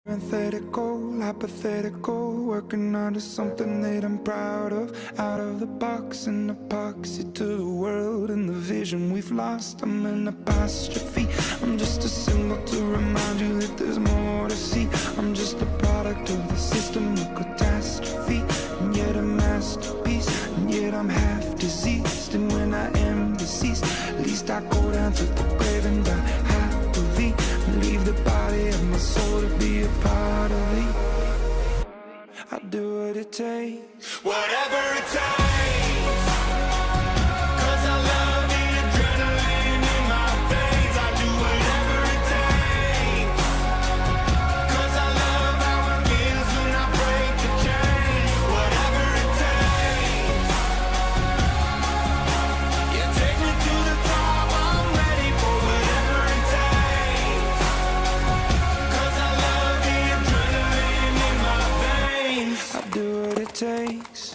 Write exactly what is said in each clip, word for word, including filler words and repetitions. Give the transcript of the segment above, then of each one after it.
Parenthetical, hypothetical, working onto something that I'm proud of. Out of the box, an epoxy to the world and the vision we've lost. I'm an apostrophe, I'm just a symbol to remind you that there's more to see. I'm just a product of the system of catastrophe, and yet a masterpiece, and yet I'm half diseased. And when I am deceased, at least I go down to the grave and die happily, and leave the body of my soul to be a part of it. I do what it takes, whatever it takes, 'cause I love the adrenaline in my veins. I do whatever it takes, 'cause I love how it feels when I break the chains. Whatever it takes, you take me to the top, I'm ready for whatever it takes, 'cause I love the adrenaline in my veins. I do what it takes.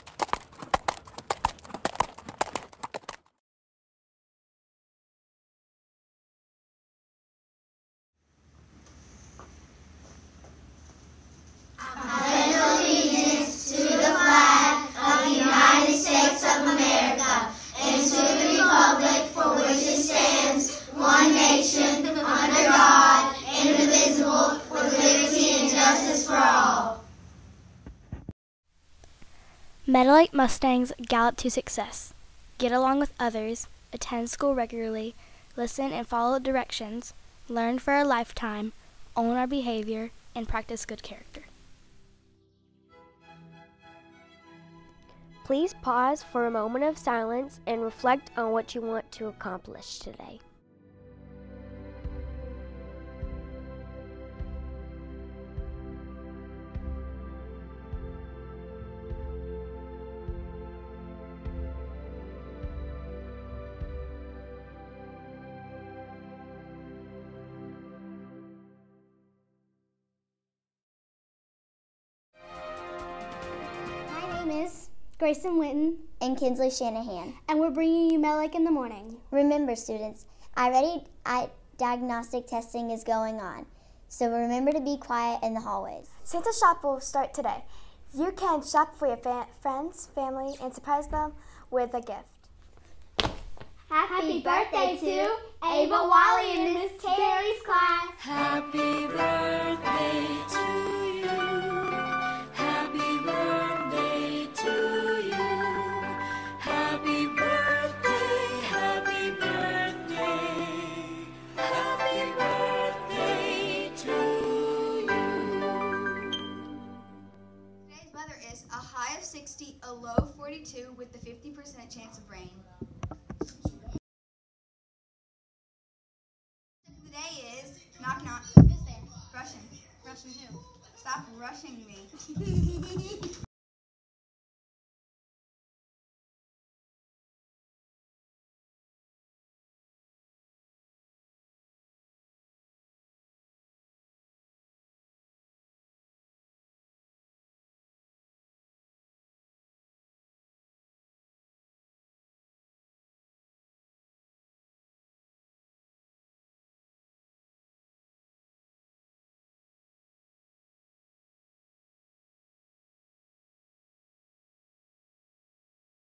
Meadowlark Mustangs gallop to success. Get along with others, attend school regularly, listen and follow directions, learn for a lifetime, own our behavior, and practice good character. Please pause for a moment of silence and reflect on what you want to accomplish today. My name is Grayson Witten and Kinsley Shanahan, and we're bringing you Meadowlark in the Morning. Remember, students, I-Ready I diagnostic testing is going on, so remember to be quiet in the hallways. Santa Shop will start today. You can shop for your fa friends, family, and surprise them with a gift. Happy birthday to Ava Wally in Miss Taylor's class. Happy birthday to you. Happy birthday to you. Happy birthday, happy birthday. Happy birthday to you. Today's weather is a high of sixty, a low of forty-two with a fifty percent chance of rain. The day is knock knock. Who's there? Russian. Russian who? Stop rushing me.